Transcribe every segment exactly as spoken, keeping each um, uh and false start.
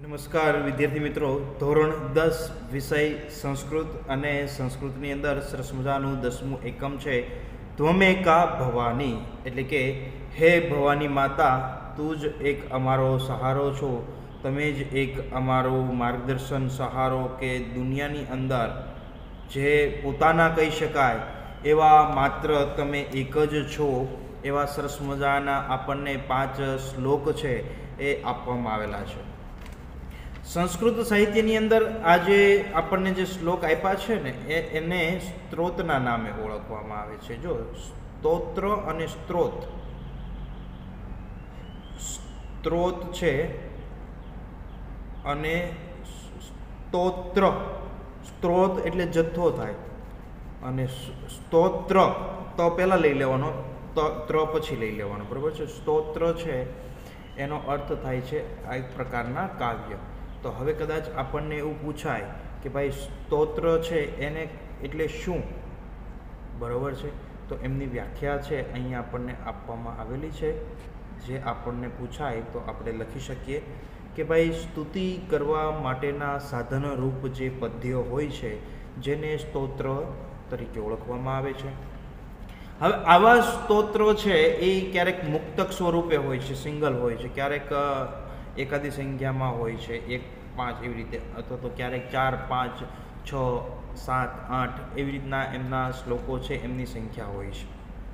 નમસ્કાર વિદ્યાર્થી મિત્રો, ધોરણ દસ વિષય સંસ્કૃત અને સંસ્કૃતની અંદર સરસ મજાનું દસમું એકમ છે ત્વમેકા ભવાની, એટલે કે હે ભવાની માતા, તું જ એક અમારો સહારો છો, તમે જ એક અમારો માર્ગદર્શન સહારો કે દુનિયાની અંદર જે પોતાના કહી શકાય એવા માત્ર તમે એક જ છો, એવા સરસ મજાના આપણને પાંચ શ્લોક છે એ આપવામાં આવેલા છે. સંસ્કૃત સાહિત્યની અંદર આજે આપણને જે શ્લોક આપ્યા છે ને એ એને સ્ત્રોતના નામે ઓળખવામાં આવે છે. જો સ્તોત્ર અને સ્ત્રોત, સ્ત્રોત છે અને સ્તોત્ર, સ્ત્રોત એટલે જથ્થો થાય અને સ્તોત્ર તો પહેલાં લઈ લેવાનો, ત્ર પછી લઈ લેવાનો, બરાબર છે. સ્તોત્ર છે એનો અર્થ થાય છે આ એક પ્રકારના કાવ્ય. તો હવે કદાચ આપણને એવું પૂછાય કે ભાઈ સ્તોત્ર છે એને એટલે શું, બરાબર છે. તો એમની વ્યાખ્યા છે અહીંયા આપણને આપવામાં આવેલી છે. જે આપણને પૂછાય તો આપણે લખી શકીએ કે ભાઈ સ્તુતિ કરવા માટેના સાધનરૂપ જે પદ્યો હોય છે જેને સ્તોત્ર તરીકે ઓળખવામાં આવે છે. હવે આવા સ્તોત્રો છે એ ક્યારેક મુક્તક સ્વરૂપે હોય છે, સિંગલ હોય છે, ક્યારેક એકાદી સંખ્યામાં હોય છે, એક પાંચ એવી રીતે, અથવા તો ક્યારેક ચાર પાંચ છ સાત આઠ એવી રીતના એમના શ્લોકો છે એમની સંખ્યા હોય છે.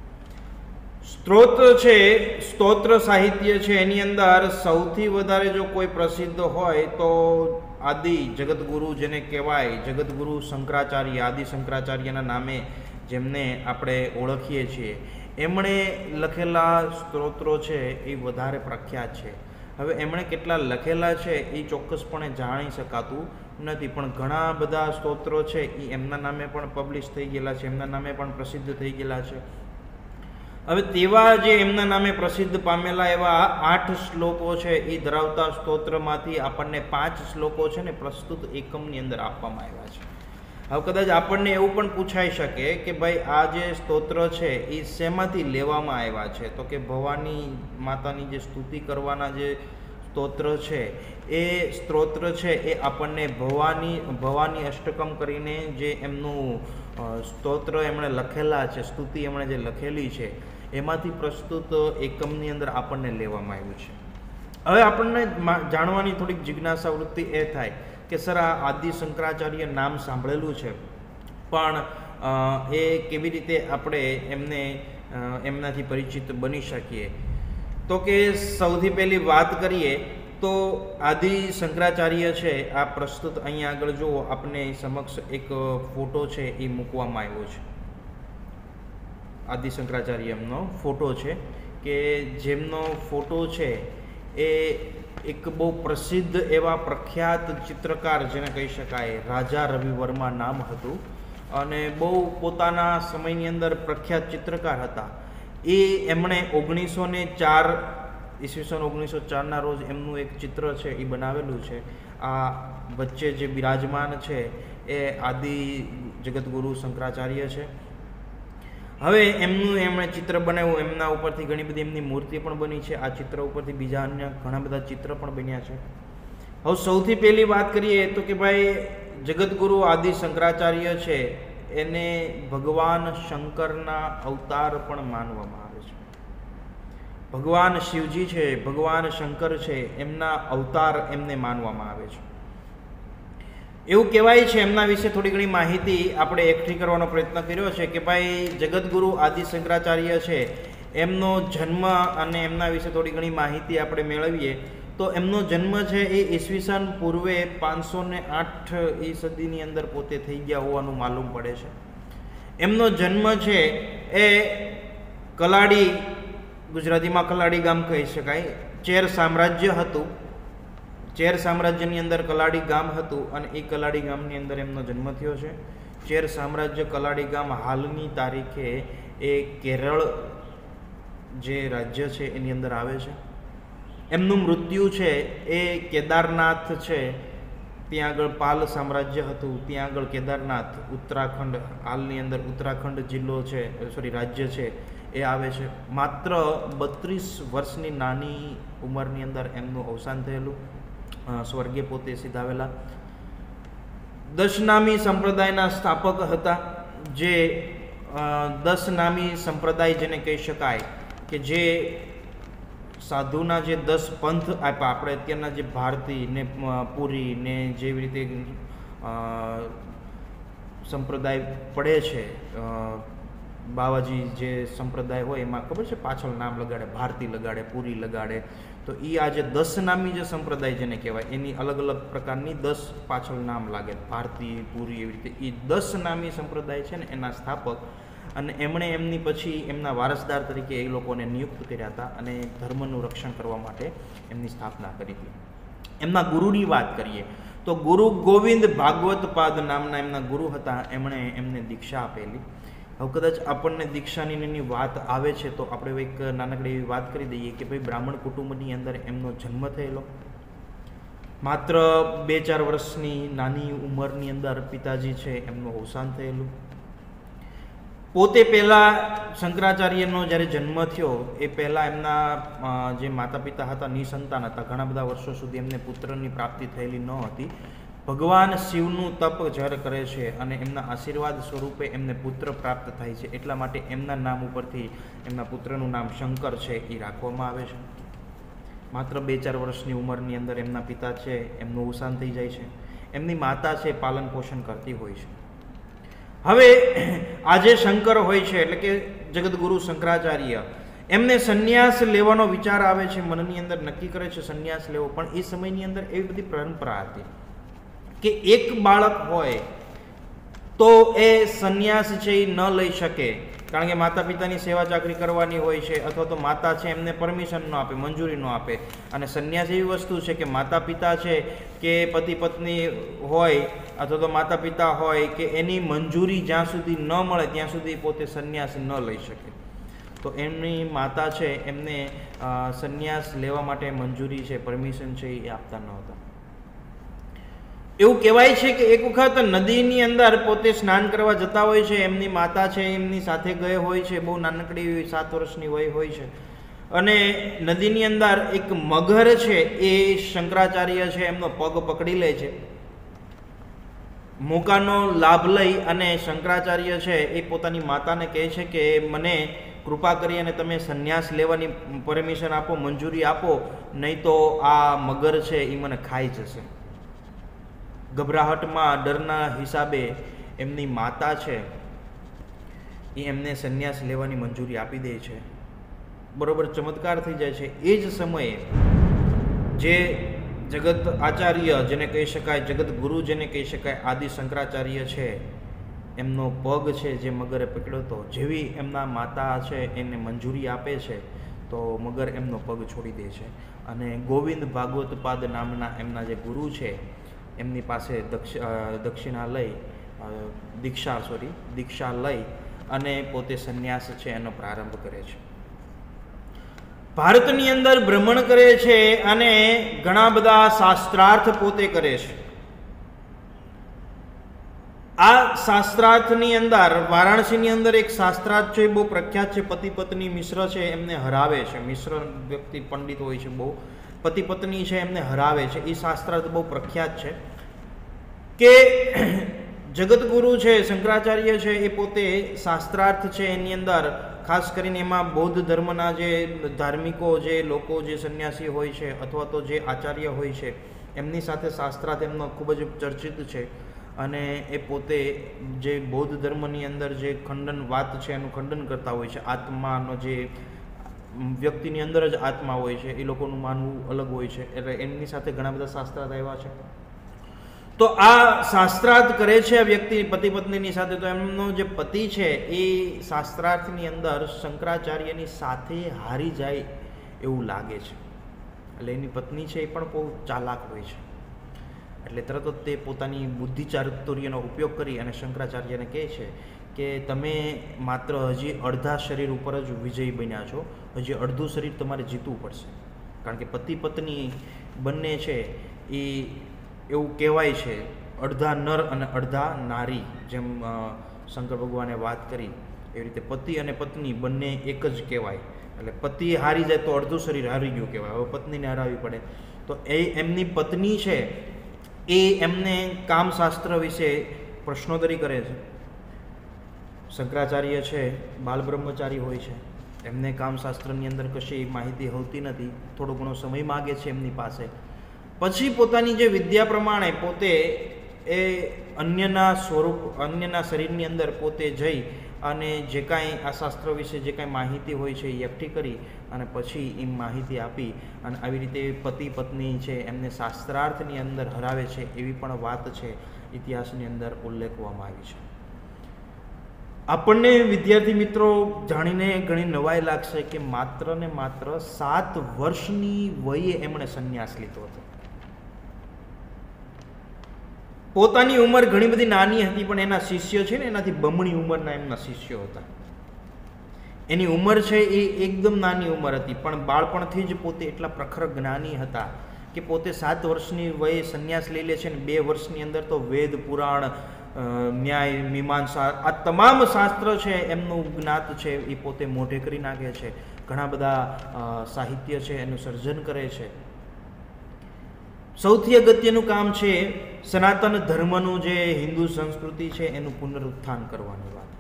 સ્ત્રોત છે, સ્તોત્ર સાહિત્ય છે એની અંદર સૌથી વધારે જો કોઈ પ્રસિદ્ધ હોય તો આદિ જગતગુરુ જેને કહેવાય, જગતગુરુ શંકરાચાર્ય, આદિ શંકરાચાર્યના નામે જેમને આપણે ઓળખીએ છીએ, એમણે લખેલા સ્તોત્રો છે એ વધારે પ્રખ્યાત છે. હવે એમણે કેટલા લખેલા છે એ ચોક્કસપણે જાણી શકાતું નથી, પણ ઘણા બધા સ્તોત્રો છે એ એમના નામે પણ પબ્લિશ થઈ ગયેલા છે, એમના નામે પણ પ્રસિદ્ધ થઈ ગયેલા છે. હવે તેવા જે એમના નામે પ્રસિદ્ધ પામેલા એવા આઠ શ્લોકો છે એ ધરાવતા સ્તોત્રમાંથી આપણને પાંચ શ્લોકો છે ને પ્રસ્તુત એકમની અંદર આપવામાં આવ્યા છે. હવે કદાચ આપણને એવું પણ પૂછાઈ શકે કે ભાઈ આ જે સ્તોત્ર છે એ શેમાંથી લેવામાં આવ્યા છે, તો કે ભવાની માતાની જે સ્તુતિ કરવાના જે સ્તોત્ર છે એ સ્તોત્ર છે એ આપણને ભવાની ભવાની અષ્ટકમ કરીને જે એમનું સ્તોત્ર એમણે લખેલા છે, સ્તુતિ એમણે જે લખેલી છે એમાંથી પ્રસ્તુત એકમની અંદર આપણને લેવામાં આવ્યું છે. હવે આપણને જાણવાની થોડીક જિજ્ઞાસા વૃત્તિ એ થાય કે સર આ આદિ શંકરાચાર્ય નામ સાંભળેલું છે, પણ એ કેવી રીતે આપણે એમને એમનાથી પરિચિત બની શકીએ? તો કે સૌથી પહેલી વાત કરીએ તો આદિ શંકરાચાર્ય છે આ પ્રસ્તુત અહીંયા આગળ જુઓ આપણે સમક્ષ એક ફોટો છે એ મૂકવામાં આવ્યો છે. આદિ શંકરાચાર્ય એમનો ફોટો છે કે જેમનો ફોટો છે એ એક બહુ પ્રસિદ્ધ એવા પ્રખ્યાત ચિત્રકાર જેને કહી શકાય, રાજા રવિ વર્મા નામ હતું અને બહુ પોતાના સમયની અંદર પ્રખ્યાત ચિત્રકાર હતા. એ એમણે ઓગણીસો ને ચાર ઈસવીસન ઓગણીસો ચારના રોજ એમનું એક ચિત્ર છે એ બનાવેલું છે. આ વચ્ચે જે બિરાજમાન છે એ આદિ જગતગુરુ શંકરાચાર્ય છે. હવે એમનું એમણે ચિત્ર બનાવ્યું, એમના ઉપરથી ઘણી બધી એમની મૂર્તિ પણ બની છે. આ ચિત્ર ઉપરથી બીજા અન્ય ઘણા બધા ચિત્ર પણ બન્યા છે. હવે સૌથી પહેલી વાત કરીએ તો કે ભાઈ જગતગુરુ આદિ શંકરાચાર્ય છે એને ભગવાન શંકરના અવતાર પણ માનવામાં આવે છે. ભગવાન શિવજી છે, ભગવાન શંકર છે, એમના અવતાર એમને માનવામાં આવે છે. એવું કહેવાય છે, એમના વિશે થોડી ઘણી માહિતી આપણે એકઠી કરવાનો પ્રયત્ન કર્યો છે કે ભાઈ જગતગુરુ આદિ શંકરાચાર્ય છે એમનો જન્મ અને એમના વિશે થોડી ઘણી માહિતી આપણે મેળવીએ તો એમનો જન્મ છે એ ઈસવીસન પૂર્વે પાંચસો ને આઠ એ સદીની અંદર પોતે થઈ ગયા હોવાનું માલુમ પડે છે. એમનો જન્મ છે એ કલાડી, ગુજરાતીમાં કલાડી ગામ કહી શકાય, ચેર સામ્રાજ્ય હતું. ચેર સામ્રાજ્યની અંદર કલાડી ગામ હતું અને એ કલાડી ગામની અંદર એમનો જન્મ થયો છે. ચેર સામ્રાજ્ય કલાડી ગામ હાલની તારીખે એ કેરળ જે રાજ્ય છે એની અંદર આવે છે. એમનું મૃત્યુ છે એ કેદારનાથ છે, ત્યાં આગળ પાલ સામ્રાજ્ય હતું, ત્યાં આગળ કેદારનાથ ઉત્તરાખંડ, હાલની અંદર ઉત્તરાખંડ જિલ્લો છે, સોરી રાજ્ય છે એ આવે છે. માત્ર બત્રીસ વર્ષની નાની ઉંમરની અંદર એમનું અવસાન થયેલું. સ્વર્ગે પોતે સિધાવેલા. દસ નામી સંપ્રદાયના સ્થાપક હતા, જે દસ નામી સંપ્રદાય જેને કહી શકાય કે જે સાધુના જે દસ પંથ આપ્યા, આપણે અત્યારના જે ભારતી ને પુરી ને જેવી રીતે સંપ્રદાય પડે છે, બાવાજી જે સંપ્રદાય હોય એમાં ખબર છે પાછળ નામ લગાડે, ભારતી લગાડે, પુરી લગાડે. તો એ આ જે દસ નામી જે સંપ્રદાય જેને કહેવાય એની અલગ અલગ પ્રકારની દસ પાછળ નામ લાગે, ભારતી, પુરી, એવી રીતે એ દસ નામી સંપ્રદાય છે ને એના સ્થાપક. અને એમણે એમની પછી એમના વારસદાર તરીકે એ લોકોને નિયુક્ત કર્યા હતા અને ધર્મનું રક્ષણ કરવા માટે એમની સ્થાપના કરી હતી. એમના ગુરુની વાત કરીએ તો ગુરુ ગોવિંદ ભાગવત પાદ નામના એમના ગુરુ હતા. એમણે એમને દીક્ષા આપેલી. હવે કદાચ આપણને દીક્ષાની એની વાત આવે છે તો આપણે એક નાનકડી એવી વાત કરી દઈએ કે ભાઈ બ્રાહ્મણ કુટુંબની અંદર એમનો જન્મ થયેલો. માત્ર બે ચાર વર્ષની નાની ઉંમરની અંદર પિતાજી છે એમનું અવસાન થયેલું. પોતે પહેલાં શંકરાચાર્યનો જ્યારે જન્મ થયો એ પહેલાં એમના જે માતા પિતા હતા નિસંતાન હતા. ઘણા બધા વર્ષો સુધી એમને પુત્રની પ્રાપ્તિ થયેલી ન હતી. ભગવાન શિવનું તપ જ્યારે કરે છે અને એમના આશીર્વાદ સ્વરૂપે એમને પુત્ર પ્રાપ્ત થાય છે, એટલા માટે એમના નામ ઉપરથી એમના પુત્રનું નામ શંકર છે એ રાખવામાં આવે છે. માત્ર બે ચાર વર્ષની ઉંમરની અંદર એમના પિતા છે એમનું અવસાન થઈ જાય છે. એમની માતા છે પાલન પોષણ કરતી હોય છે. હવે આજે શંકર હોય છે એટલે કે જગદગુરુ શંકરાચાર્ય, એમને સંન્યાસ લેવાનો વિચાર આવે છે, મનની અંદર નક્કી કરે છે સંન્યાસ લેવો. પણ એ સમયની અંદર એવી બધી પરંપરા હતી કે એક બાળક હોય તો એ સંન્યાસ છે એ ન લઈ શકે, કારણ કે માતા પિતાની સેવા ચાકરી કરવાની હોય છે, અથવા તો માતા છે એમને પરમિશન ન આપે, મંજૂરી ન આપે. અને સંન્યાસ એવી વસ્તુ છે કે માતા પિતા છે કે પતિ પત્ની હોય અથવા તો માતા પિતા હોય કે એની મંજૂરી જ્યાં સુધી ન મળે ત્યાં સુધી પોતે સંન્યાસ ન લઈ શકે. તો એમની માતા છે એમને સંન્યાસ લેવા માટે મંજૂરી છે, પરમિશન છે એ આપતા ન હતા. એવું કહેવાય છે કે એક વખત નદીની અંદર પોતે સ્નાન કરવા જતા હોય છે, એમની માતા છે એમની સાથે ગયે હોય છે, બહુ નાનકડી સાત વર્ષની વય હોય છે. અને નદીની અંદર એક મગર છે એ શંકરાચાર્ય છે એમનો પગ પકડી લે છે. મોકાનો લાભ લઈ અને શંકરાચાર્ય છે એ પોતાની માતાને કહે છે કે મને કૃપા કરી અને તમે સંન્યાસ લેવાની પરમિશન આપો, મંજૂરી આપો, નહીં તો આ મગર છે એ મને ખાઈ જશે. ગભરાહટમાં, ડરના હિસાબે એમની માતા છે એ એમને સંન્યાસ લેવાની મંજૂરી આપી દે છે. બરોબર ચમત્કાર થઈ જાય છે. એ જ સમયે જે જગત આચાર્ય જેને કહી શકાય, જગત ગુરુ જેને કહી શકાય, આદિ શંકરાચાર્ય છે, એમનો પગ છે જે મગરે પકડ્યો હતો, જેવી એમના માતા છે એને મંજૂરી આપે છે તો મગર એમનો પગ છોડી દે છે. અને ગોવિંદ ભાગવત પાદ નામના એમના જે ગુરુ છે એમની પાસે દક્ષ દક્ષિણા લઈ દીક્ષા સોરી દીક્ષા લઈ અને પોતે સંન્યાસ છે એનો પ્રારંભ કરે છે. ભારતની અંદર ભ્રમણ કરે છે અને ઘણા બધા શાસ્ત્રાર્થ પોતે કરે છે. આ શાસ્ત્રાર્થની અંદર વારાણસીની અંદર એક શાસ્ત્રાર્થ છે બહુ પ્રખ્યાત છે. પતિ પત્ની મિશ્ર છે એમને હરાવે છે. મિશ્ર વ્યક્તિ પંડિત હોય છે, બહુ પતિ પત્ની છે એમને હરાવે છે. એ શાસ્ત્રાર્થ બહુ પ્રખ્યાત છે કે જગતગુરુ છે શંકરાચાર્ય છે એ પોતે શાસ્ત્રાર્થ છે એની અંદર ખાસ કરીને એમાં બૌદ્ધ ધર્મના જે ધાર્મિકો, જે લોકો, જે સંન્યાસી હોય છે અથવા તો જે આચાર્ય હોય છે એમની સાથે શાસ્ત્રાર્થ એમનો ખૂબ જ ચર્ચિત છે. અને એ પોતે જે બૌદ્ધ ધર્મની અંદર જે ખંડન વાત છે એનું ખંડન કરતા હોય છે. આત્માનો જે વ્યક્તિની અંદર જ આત્મા હોય છે એ લોકોનું માનવું અલગ હોય છે, એટલે એમની સાથે ઘણા બધા શાસ્ત્રાર્થ આવ્યા છે. તો આ શાસ્ત્રાર્થ કરે છે આ વ્યક્તિ પતિ પત્નીની સાથે. તો એમનો જે પતિ છે એ શાસ્ત્રાર્થની અંદર શંકરાચાર્યની સાથે હારી જાય એવું લાગે છે. એટલે એની પત્ની છે એ પણ બહુ ચાલાક હોય છે. એટલે તરત જ તે પોતાની બુદ્ધિ ચાતુર્યનો ઉપયોગ કરી અને શંકરાચાર્યને કહે છે કે તમે માત્ર હજી અડધા શરીર ઉપર જ વિજયી બન્યા છો, હજી અડધું શરીર તમારે જીતવું પડશે. કારણ કે પતિ પત્ની બંને છે એ એવું કહેવાય છે અડધા નર અને અડધા નારી. જેમ શંકર ભગવાને વાત કરી એવી રીતે પતિ અને પત્ની બંને એક જ કહેવાય. એટલે પતિ હારી જાય તો અડધું શરીર હારી ગયું કહેવાય. હવે પત્નીને હરાવવી પડે. તો એ એમની પત્ની છે એ એમને કામશાસ્ત્ર વિશે પ્રશ્નોત્તરી કરે છે. શંકરાચાર્ય છે બાલ બ્રહ્મચારી હોય છે, એમને કામશાસ્ત્રની અંદર કશી માહિતી હોતી નથી, થોડો ઘણો સમય માગે છે એમની પાસે. પછી પોતાની જે વિદ્યા પ્રમાણે પોતે એ અન્યના સ્વરૂપ અન્યના શરીરની અંદર પોતે જઈ અને જે કાંઈ આ શાસ્ત્ર વિશે જે કાંઈ માહિતી હોય છે એ એકઠી કરી અને પછી એ માહિતી આપી અને આવી રીતે પતિ પત્ની છે એમને શાસ્ત્રાર્થની અંદર હરાવે છે, એવી પણ વાત છે ઇતિહાસની અંદર ઉલ્લેખવામાં આવી છે. આપણને વિદ્યાર્થી મિત્રો જાણીને ઘણી નવાઈ લાગશે કે માત્ર ને માત્ર સાત વર્ષની વયે એમણે સંન્યાસ લીધો હતો. પોતાની ઉંમર ઘણી બધી નાની હતી, પણ એના શિષ્ય છે ને એનાથી બમણી ઉંમરના એમના શિષ્યો હતા. એની ઉંમર છે એ એકદમ નાની ઉંમર હતી, પણ બાળપણથી જ પોતે એટલા પ્રખર જ્ઞાની હતા કે પોતે સાત વર્ષની વયે સંન્યાસ લઈ લે છે ને બે વર્ષની અંદર તો વેદ પુરાણ ન્યાય મીમાંસા આ તમામ શાસ્ત્ર છે એમનું જ્ઞાત છે એ પોતે મોઢે કરી નાખે છે. ઘણા બધા સાહિત્ય છે એનું સર્જન કરે છે. સૌથી અગત્યનું કામ છે સનાતન ધર્મનું જે હિન્દુ સંસ્કૃતિ છે એનું પુનરુત્થાન કરવાની વાત.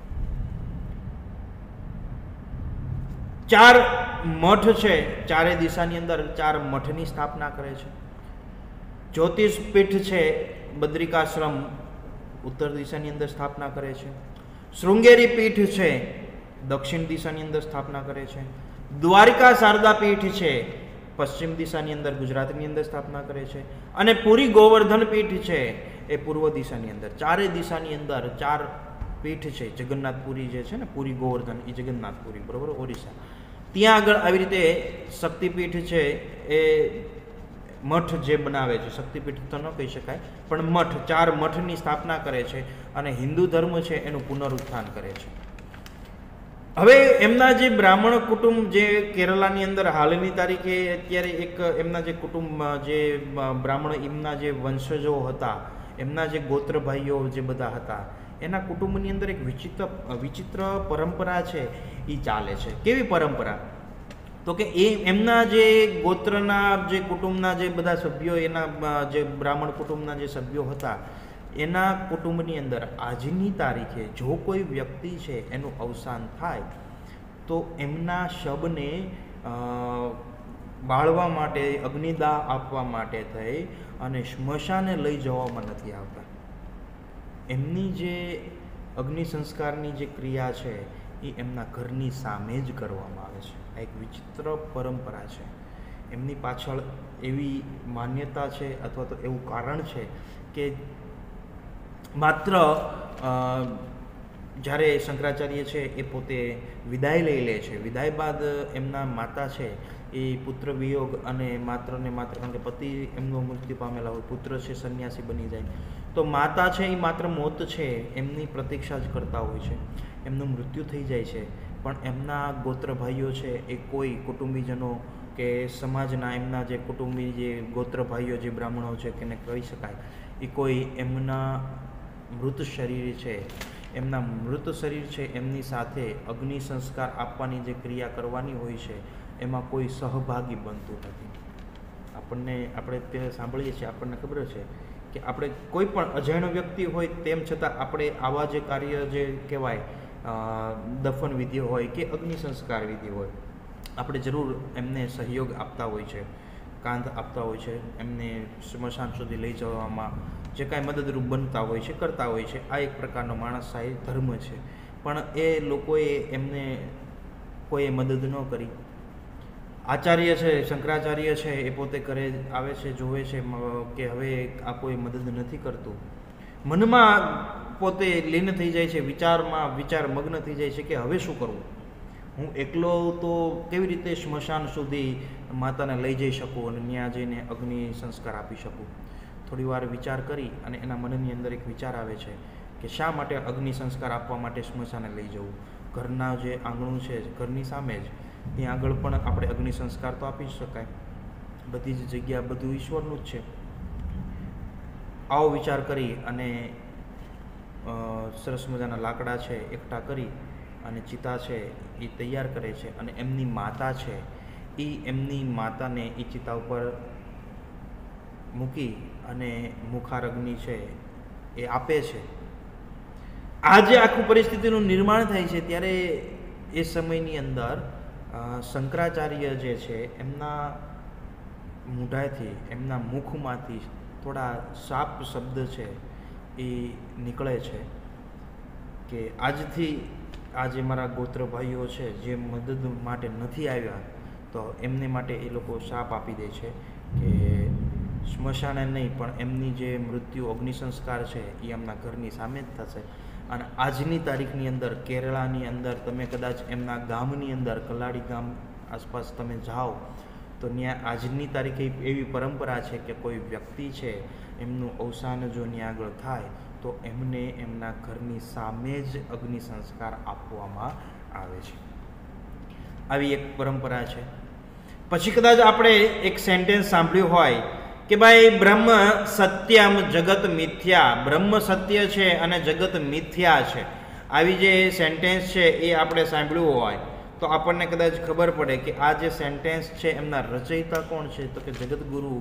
ચાર મઠ છે, ચારે દિશાની અંદર ચાર મઠની સ્થાપના કરે છે. જ્યોતિષપીઠ છે બદ્રિકાશ્રમ ઉત્તર દિશાની અંદર સ્થાપના કરે છે. શૃંગેરી પીઠ છે દક્ષિણ દિશાની અંદર સ્થાપના કરે છે. દ્વારિકા શારદા પીઠ છે પશ્ચિમ દિશાની અંદર ગુજરાતની અંદર સ્થાપના કરે છે. અને પુરી ગોવર્ધન પીઠ છે એ પૂર્વ દિશાની અંદર. ચારે દિશાની અંદર ચાર પીઠ છે. જગન્નાથપુરી જે છે ને પુરી ગોવર્ધન એ જગન્નાથપુરી બરોબર ઓરિસ્સા, ત્યાં આગળ આવી રીતે શક્તિપીઠ છે એ મઠ જે બનાવે છે, શક્તિપીઠ તો ન કહી શકાય પણ મઠ, ચાર મઠની સ્થાપના કરે છે અને હિન્દુ ધર્મ છે એનું પુનરુત્થાન કરે છે. હવે એમના જે બ્રાહ્મણ કુટુંબ જે કેરલાની અંદર હાલની તારીખે અત્યારે એક એમના જે કુટુંબ જે બ્રાહ્મણ એમના જે વંશજો હતા, એમના જે ગોત્ર ભાઈઓ જે બધા હતા, એના કુટુંબની અંદર એક વિચિત્ર વિચિત્ર પરંપરા છે એ ચાલે છે. કેવી પરંપરા? તો કે એ એમના જે ગોત્રના જે કુટુંબના જે બધા સભ્યો, એના જે બ્રાહ્મણ કુટુંબના જે સભ્યો હતા, એના કુટુંબની અંદર આજની તારીખે જો કોઈ વ્યક્તિ છે એનું અવસાન થાય તો એમના શબને બાળવા માટે, અગ્નિદાહ આપવા માટે થઈ અને સ્મશાને લઈ જવામાં નથી આવતા. એમની જે અગ્નિ સંસ્કારની જે ક્રિયા છે એ એમના ઘરની સામે જ કરવામાં આવે છે. આ એક વિચિત્ર પરંપરા છે. એમની પાછળ એવી માન્યતા છે અથવા તો એવું કારણ છે કે માત્ર જ્યારે શંકરાચાર્ય છે એ પોતે વિદાય લઈ લે છે, વિદાય બાદ એમના માતા છે એ પુત્ર વિયોગ અને માત્ર ને માત્ર કારણ કે પતિ એમનો મૃત્યુ પામેલા હોય, પુત્ર છે સંન્યાસી બની જાય, તો માતા છે એ માત્ર મોત છે એમની પ્રતીક્ષા જ કરતા હોય છે. એમનું મૃત્યુ થઈ જાય છે પણ એમના ગોત્ર ભાઈઓ છે એ કોઈ કુટુંબીજનો કે સમાજના એમના જે કુટુંબી જે ગોત્ર ભાઈઓ જે બ્રાહ્મણો છે કે એને કહી શકાય, એ કોઈ એમના મૃત શરીર છે, એમના મૃત શરીર છે એમની સાથે અગ્નિ સંસ્કાર આપવાની જે ક્રિયા કરવાની હોય છે એમાં કોઈ સહભાગી બનતું નથી. આપણને આપણે તે સાંભળીએ છીએ, આપણને ખબર છે કે આપણે કોઈ પણ અજાણ્યો વ્યક્તિ હોય તેમ છતાં આપણે આવા જે કાર્ય જે કહેવાય દફન વિધિ હોય કે અગ્નિ સંસ્કાર વિધિ હોય, આપણે જરૂર એમને સહયોગ આપતા હોય છે, કાંધ આપતા હોય છે, એમને સ્મશાન સુધી લઈ જવામાં જે કાંઈ મદદરૂપ બનતા હોય છે કરતા હોય છે. આ એક પ્રકારનો માણસાઈ ધર્મ છે. પણ એ લોકોએ એમને કોઈએ મદદ ન કરી. આચાર્ય છે શંકરાચાર્ય છે એ પોતે કરે આવે છે, જોવે છે કે હવે આ કોઈ મદદ નથી કરતું, મનમાં પોતે લીન થઈ જાય છે, વિચારમાં વિચાર મગ્ન થઈ જાય છે કે હવે શું કરવું, હું એકલો તો કેવી રીતે સ્મશાન સુધી માતાને લઈ જઈ શકું અને ત્યાં જઈને અગ્નિ સંસ્કાર આપી શકું. થોડી વાર વિચાર કરી અને એના મનની અંદર એક વિચાર આવે છે કે શા માટે અગ્નિ સંસ્કાર આપવા માટે સ્મશાને લઈ જવું. ઘરના જે આંગણું છે ઘરની સામે જ, ત્યાં આગળ પણ આપણે અગ્નિ સંસ્કાર તો આપી શકાય, બધી જ જગ્યા બધું ઈશ્વરનું જ છે. આવો વિચાર કરી અને સરસ મજાના લાકડા છે એકઠા કરી અને ચિતા છે એ તૈયાર કરે છે અને એમની માતા છે એ એમની માતાને એ ચિતા ઉપર મૂકી અને મુખારગ્નિ છે એ આપે છે. આ જે આખું પરિસ્થિતિનું નિર્માણ થાય છે ત્યારે એ સમયની અંદર શંકરાચાર્ય જે છે એમના મૂઢાથી, એમના મુખમાંથી થોડા શાપ શબ્દ છે એ નીકળે છે કે આજથી આ જે મારા ગોત્ર ભાઈઓ છે જે મદદ માટે નથી આવ્યા, તો એમને માટે એ લોકો શાપ આપી દે છે કે સ્મશાને નહીં પણ એમની જે મૃત્યુ અગ્નિ સંસ્કાર છે એ એમના ઘરની સામે જ થશે. અને આજની તારીખની અંદર કેરળાની અંદર તમે કદાચ એમના ગામની અંદર કલાડી ગામ આસપાસ તમે જાઓ તો ત્યાં આજની તારીખે એવી પરંપરા છે કે કોઈ વ્યક્તિ છે એમનું અવસાન જો ત્યાં આગળ થાય તો એમને એમના ઘરની સામે જ અગ્નિ સંસ્કાર આપવામાં આવે છે. આવી એક પરંપરા છે. પછી કદાચ આપણે એક સેન્ટેન્સ સાંભળ્યું હોય કે ભાઈ બ્રહ્મ સત્યમ જગત મિથ્યા, બ્રહ્મ સત્ય છે અને જગત મિથ્યા છે. આવી જે સેન્ટેન્સ છે એ આપણે સાંભળ્યું હોય તો આપણને કદાચ ખબર પડે કે આ જે સેન્ટેન્સ છે એમના રચયિતા કોણ છે, તો કે જગતગુરુ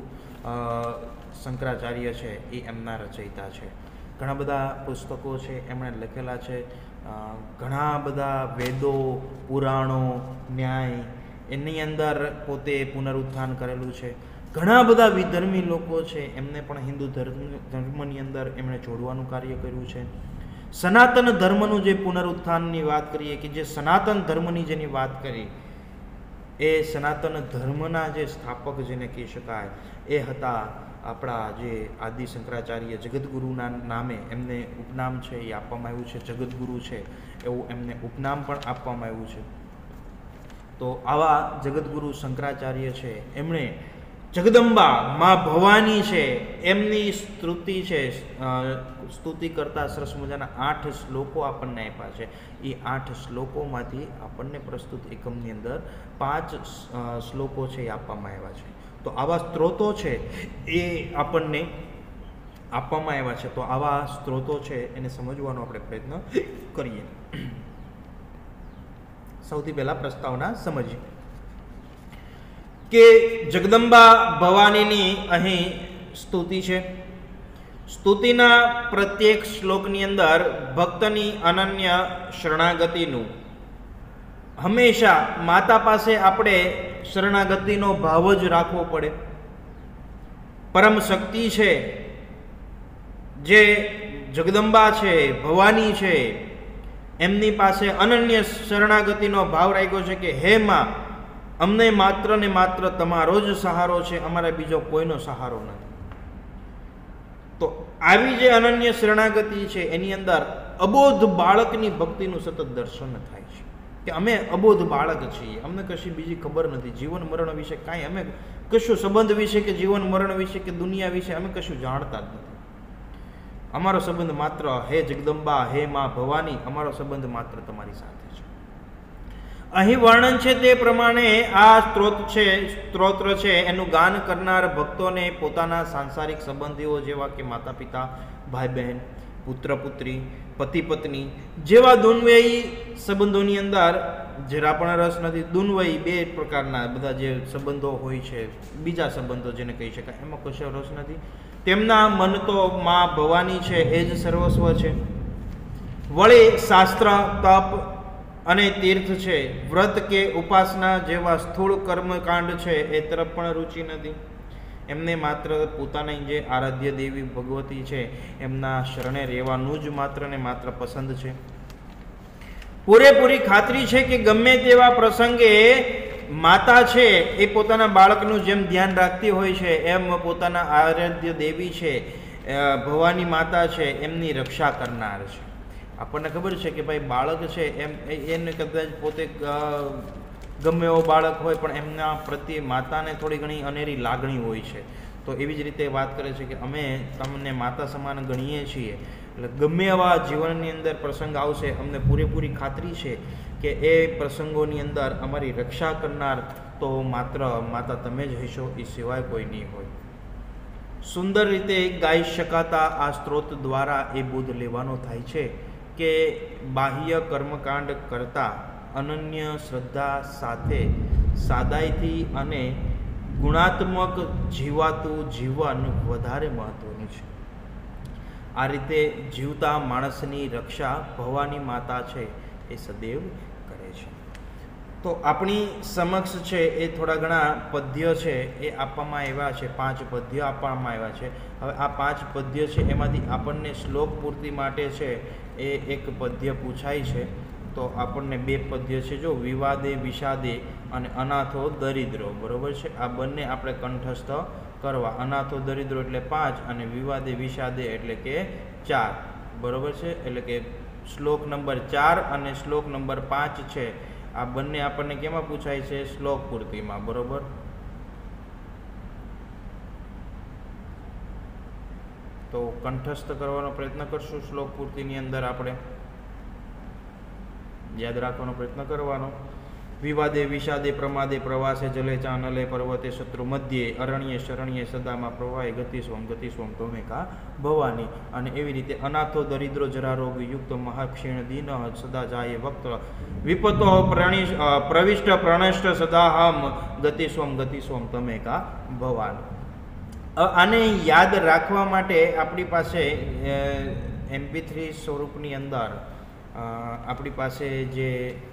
શંકરાચાર્ય છે એ એમના રચયિતા છે. ઘણા બધા પુસ્તકો છે એમણે લખેલા છે, ઘણા બધા વેદો, પુરાણો, ન્યાય એની અંદર પોતે પુનરુત્થાન કરેલું છે. ઘણા બધા વિધર્મી લોકો છે એમને પણ હિન્દુ ધર્મ ધર્મની અંદર એમણે જોડવાનું કાર્ય કર્યું છે. સનાતન ધર્મનું જે પુનરુત્થાનની વાત કરીએ કે જે સનાતન ધર્મની જેની વાત કરી એ સનાતન ધર્મના જે સ્થાપક જેને કહી શકાય એ હતા આપણા જે આદિ શંકરાચાર્ય. જગતગુરુના નામે એમને ઉપનામ છે એ આપવામાં આવ્યું છે, જગતગુરુ છે એવું એમને ઉપનામ પણ આપવામાં આવ્યું છે. તો આવા જગતગુરુ શંકરાચાર્ય છે એમણે જગદંબા મા ભવાની છે એમની સ્તુતિ છે, સ્તુતિ કરતા સરસ મજાના આઠ શ્લોકો આપણને આપ્યા છે. એ આઠ શ્લોકોમાંથી આપણને પ્રસ્તુત એકમની અંદર પાંચ શ્લોકો છે એ આપવામાં આવ્યા છે. તો આવા સ્ત્રોતો છે એ આપણને આપવામાં આવ્યા છે. તો આવા સ્ત્રોતો છે એને સમજવાનો આપણે પ્રયત્ન કરીએ. સૌથી પહેલા પ્રસ્તાવના સમજીએ કે જગદંબા ભવાનીની અહીં સ્તુતિ છે. સ્તુતિના પ્રત્યેક શ્લોકની અંદર ભક્તની અનન્ય શરણાગતિનું, હંમેશા માતા પાસે આપણે શરણાગતિનો ભાવ જ રાખવો પડે. પરમ શક્તિ છે જે જગદંબા છે, ભવાની છે, એમની પાસે અનન્ય શરણાગતિનો ભાવ રાખ્યો છે કે હે માં, અમને માત્ર ને માત્ર તમારો જ સહારો છે, અમારા બીજો કોઈનો સહારો નથી. તો આવી જે અનન્ય શરણાગતિ છે એની અંદર અબોધ બાળકની ભક્તિનું સતત દર્શન થાય છે કે અમે અબોધ બાળક છીએ, અમને કશી બીજી ખબર નથી, જીવન મરણ વિશે કાંઈ, અમે કશું સંબંધ વિશે કે જીવન મરણ વિશે કે દુનિયા વિશે અમે કશું જાણતા જ નથી. અમારો સંબંધ માત્ર હે જગદંબા, હે માં ભવાની, અમારો સંબંધ માત્ર તમારી સાથે છે. અહીં વર્ણન છે તે પ્રમાણે આ સ્ત્રોત છે સ્ત્રોત્ર છે એનું ગાન કરનાર ભક્તોને પોતાના સાંસારિક સંબંધીઓ જેવા કે માતા પિતા, ભાઈ બહેન, પુત્ર પુત્રી, પતિ પત્ની જેવા દુન્વયી સંબંધોની અંદર જરા પણ રસ નથી. દુન્વયી બે પ્રકારના બધા જે સંબંધો હોય છે, બીજા સંબંધો જેને કહી શકાય, એમાં કશો રસ નથી. તેમના મન તો માં ભવાની છે એ જ સર્વસ્વ છે. વળી શાસ્ત્ર, તપ અને તીર્થ છે, વ્રત કે ઉપાસના જેવા સ્થૂળ કર્મકાંડ છે એ તરફ પણ રુચિ નથી. એમને માત્ર પોતાની જે આરાધ્ય દેવી ભગવતી છે એમના શરણે રહેવાનું જ માત્ર ને માત્ર પસંદ છે. પૂરેપૂરી ખાતરી છે કે ગમે તેવા પ્રસંગે માતા છે એ પોતાના બાળકનું જેમ ધ્યાન રાખતી હોય છે એમ પોતાના આરાધ્ય દેવી છે ભવાની માતા છે એમની રક્ષા કરનાર છે. આપણને ખબર છે કે ભાઈ બાળક છે એમ એને કદાચ પોતે ગમે એવો બાળક હોય પણ એમના પ્રત્યે માતાને થોડી ઘણી અનેરી લાગણી હોય છે. તો એવી જ રીતે વાત કરે છે કે અમે તમને માતા સમાન ગણીએ છીએ, એટલે ગમે એવા જીવનની અંદર પ્રસંગ આવશે અમને પૂરેપૂરી ખાતરી છે કે એ પ્રસંગોની અંદર અમારી રક્ષા કરનાર તો માત્ર માતા તમે જ હશો, એ સિવાય કોઈ નહીં હોય. સુંદર રીતે ગાઈ શકાતા આ સ્ત્રોત દ્વારા એ બોધ લેવાનો થાય છે કે બાહ્ય કર્મકાંડ કરતાં અનન્ય શ્રદ્ધા સાથે સાદાઈથી અને ગુણાત્મક જીવાતું જીવન વધારે મહત્વનું છે. આ રીતે જીવતા માણસની રક્ષા ભવાની માતા છે એ સદૈવ કરે છે. તો આપણી સમક્ષ છે એ થોડા ઘણા પદ્ય છે એ આપવામાં આવ્યા છે. પાંચ પદ્ય આપવામાં આવ્યા છે. હવે આ પાંચ પદ્ય છે એમાંથી આપણને શ્લોક પૂર્તિ માટે છે એ એક પદ્ય પૂછાય છે. તો આપણને બે પદ્ય છે, જો વિવાદે વિષાદે અને અનાથો દરિદ્રો, બરોબર છે. આ બંને આપણે કંઠસ્થ કરવા. અનાથો દરિદ્રો એટલે પાંચ અને વિવાદે વિષાદે એટલે કે ચાર, બરોબર છે. એટલે કે શ્લોક નંબર ચાર અને શ્લોક નંબર પાંચ છે આ બંને આપણને કેમાં પૂછાય છે? શ્લોક પૂર્તિમાં, બરોબર. તો કંઠસ્થ કરવાનો પ્રયત્ન કરશું. શ્લોક પૂર્તિની અંદર આપણે યાદ રાખવાનો પ્રયત્ન કરવાનો. વિવાદે વિષાદે પ્રમાદે પ્રવાસે જલે ચાનલે પર્વતે શત્રુ મધ્યે અરણ્યે શરણ્યે સદામાં પ્રવાહે ગતિ સ્વમ ગતિ સ્વમ તમેકા ભવાની. અને એવી રીતે અનાથો દરિદ્રો જરારોગ યુક્ત મહાક્ષીણ દીન સદા જાય વક્ત વિપતો પ્રણિશ પ્રવિષ્ટ પ્રણષ્ટ સદાહમ ગતિ સ્વમ ગતિ સ્વમ તમેકા ભવાની. આને યાદ રાખવા માટે આપણી પાસે એમપી થ્રી સ્વરૂપની અંદર આપણી પાસે જે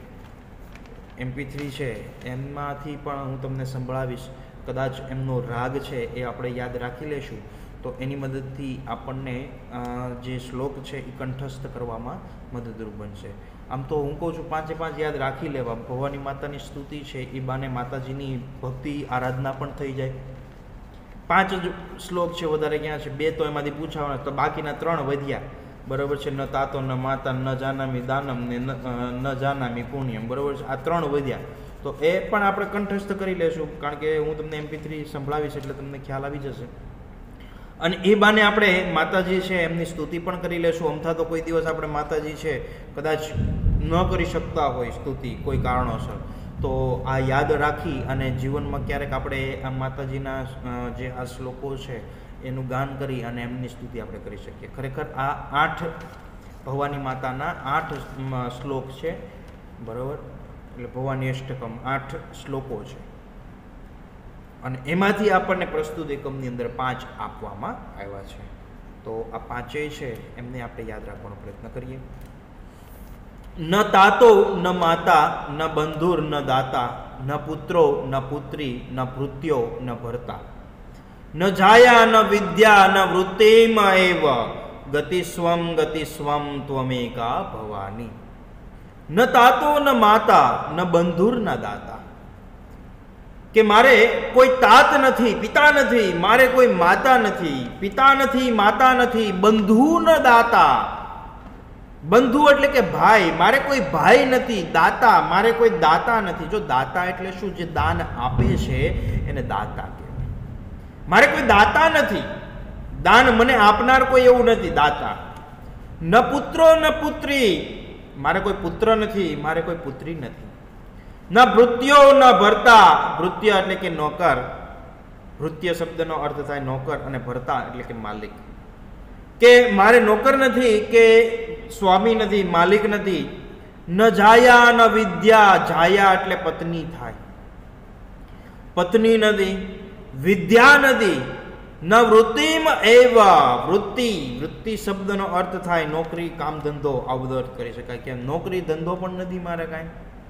એમપી થ્રી છે એમાંથી પણ હું તમને સંભળાવીશ. કદાચ એમનો રાગ છે એ આપણે યાદ રાખી લેશું તો એની મદદથી આપણને જે શ્લોક છે એ કંઠસ્થ કરવામાં મદદરૂપ બનશે. આમ તો હું કહું છું પાંચે પાંચ યાદ રાખી લેવા. ભવાની માતાની સ્તુતિ છે એ બાને માતાજીની ભક્તિ આરાધના પણ થઈ જાય. પાંચ જ શ્લોક છે, વધારે ક્યાં છે? બે તો એમાંથી પૂછાવાના, તો બાકીના ત્રણ વધ્યા, બરોબર છે. ન તાતો ન માતા ન જાનામી દાનમ ને ન જાનામી પુણ્યમ, બરોબર છે. આ ત્રણ વધ્યા તો એ પણ આપણે કંઠસ્થ કરી લેશું, કારણ કે હું તમને એમપી થ્રી સંભળાવીશ એટલે તમને ખ્યાલ આવી જશે. અને એ બાને આપણે માતાજી છે એમની સ્તુતિ પણ કરી લેશું. અમથા તો કોઈ દિવસ આપણે માતાજી છે કદાચ ન કરી શકતા હોય સ્તુતિ કોઈ કારણોસર, તો આ યાદ રાખી અને જીવનમાં ક્યારેક આપણે આ માતાજીના જે આ શ્લોકો છે એનું ગાન કરી અને એમની સ્તુતિ આપણે કરી શકીએ. ખરેખર આ આઠ ભવાની માતાના આઠ શ્લોક છે, બરાબર. એટલે ભવાની અષ્ટકમ આઠ શ્લોકો છે અને એમાંથી આપણને પ્રસ્તુત એકમની અંદર પાંચ આપવામાં આવ્યા છે. તો આ પાંચેય છે એમને આપણે યાદ રાખવાનો પ્રયત્ન કરીએ. ન તાતો ન માતા ન બંધુર ન દાતા ન પુત્રો ન પુત્રી ન ભૃત્યો ન ભરતા ન જાયા ન વિદ્યા ન વૃત્તિમ એવ ગતિ સ્વમ ગતિ સ્વમ ત્વમેકા ભવાની. ન તાતો ન માતા ન બંધુર ન દાતા, કે મારે કોઈ તાત નથી, પિતા નથી, મારે કોઈ માતા નથી, પિતા નથી, માતા નથી, બંધુ ન દાતા. બંધુ એટલે કે ભાઈ, મારે કોઈ ભાઈ નથી. દાતા, મારે કોઈ દાતા નથી. જો દાતા એટલે શું? જે દાન આપે છે એને દાતા કહેવાય. મારે કોઈ દાતા નથી, દાન મને આપનાર કોઈ એવું નથી, દાતા. ન પુત્રો ન પુત્રી, મારે કોઈ પુત્ર નથી, મારે કોઈ પુત્રી નથી. ન ભૃત્યો ન ભરતા, ભૃત્ય એટલે કે નોકર. ભૃત્ય શબ્દનો અર્થ થાય નોકર અને ભરતા એટલે કે માલિક. કે મારે નોકર નથી, કે સ્વામી નથી, માલિક નથી. ન જાયા ન વિદ્યા, જાયા એટલે પત્ની થાય, પત્ની નથી. વિદ્યા નથી. ન વૃત્તિમ એવ, વૃત્તિ, વૃત્તિ શબ્દનો અર્થ થાય નોકરી, કામ ધંધો, આ બધો અર્થ કરી શકાય. કે નોકરી ધંધો પણ નથી મારે કાંઈ.